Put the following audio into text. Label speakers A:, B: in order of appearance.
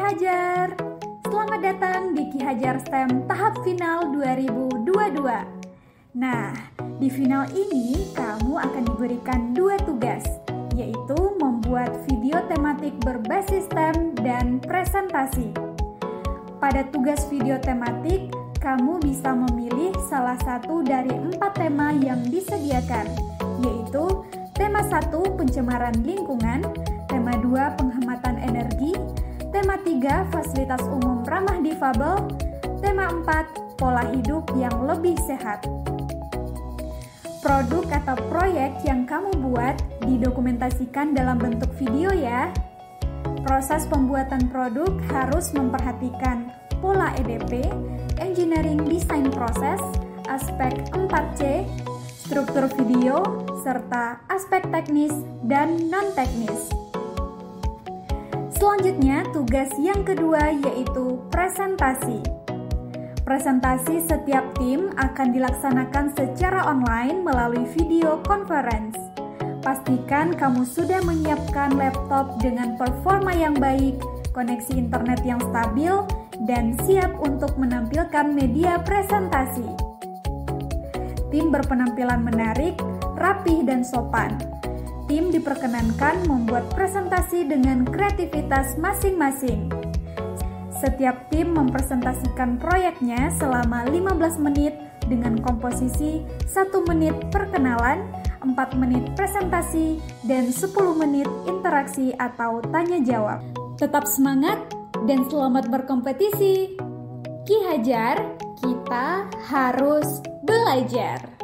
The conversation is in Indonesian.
A: Hajar. Selamat datang di Ki Hajar STEM tahap final 2022. Nah, di final ini kamu akan diberikan 2 tugas, yaitu membuat video tematik berbasis STEM dan presentasi. Pada tugas video tematik, kamu bisa memilih salah satu dari 4 tema yang disediakan, yaitu tema 1 pencemaran lingkungan, tema 2 penghematan energi, tema 3 fasilitas umum ramah difabel, tema 4 pola hidup yang lebih sehat. Produk atau proyek yang kamu buat didokumentasikan dalam bentuk video ya. Proses pembuatan produk harus memperhatikan pola EDP, engineering design process, aspek 4C, struktur video, serta aspek teknis dan non-teknis. Selanjutnya, tugas yang kedua yaitu presentasi. Presentasi setiap tim akan dilaksanakan secara online melalui video conference. Pastikan kamu sudah menyiapkan laptop dengan performa yang baik, koneksi internet yang stabil, dan siap untuk menampilkan media presentasi. Tim berpenampilan menarik, rapih, dan sopan. Tim diperkenankan membuat presentasi dengan kreativitas masing-masing. Setiap tim mempresentasikan proyeknya selama 15 menit dengan komposisi 1 menit perkenalan, 4 menit presentasi, dan 10 menit interaksi atau tanya jawab. Tetap semangat dan selamat berkompetisi. Ki Hajar, kita harus belajar.